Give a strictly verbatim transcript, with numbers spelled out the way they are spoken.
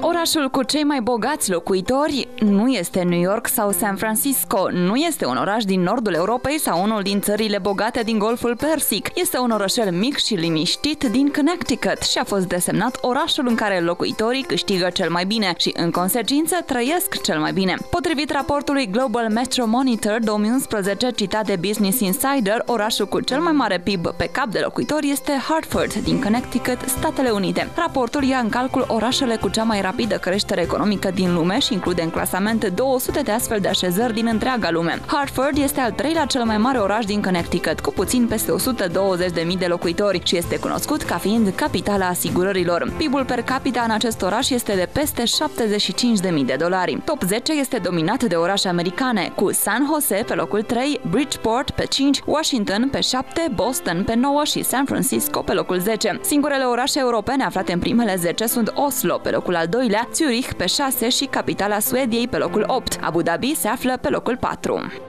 Orașul cu cei mai bogați locuitori nu este New York sau San Francisco, nu este un oraș din nordul Europei sau unul din țările bogate din Golful Persic. Este un orășel mic și liniștit din Connecticut și a fost desemnat orașul în care locuitorii câștigă cel mai bine și, în consecință, trăiesc cel mai bine. Potrivit raportului Global Metro Monitor două mii unsprezece, citat de Business Insider, orașul cu cel mai mare P I B pe cap de locuitori este Hartford, din Connecticut, Statele Unite. Raportul ia în calcul orașele cu cea mai rapidă creștere economică din lume și include în clasament două sute de astfel de așezări din întreaga lume. Hartford este al treilea cel mai mare oraș din Connecticut, cu puțin peste o sută douăzeci de mii de locuitori și este cunoscut ca fiind capitala asigurărilor. P I B-ul per capita în acest oraș este de peste șaptezeci și cinci de mii de dolari. Top zece este dominat de orașe americane, cu San Jose pe locul trei, Bridgeport pe cinci, Washington pe șapte, Boston pe nouă și San Francisco pe locul zece. Singurele orașe europene aflate în primele zece sunt Oslo pe locul al doilea, Zurich pe șase și capitala Suediei pe locul opt. Abu Dhabi se află pe locul patru.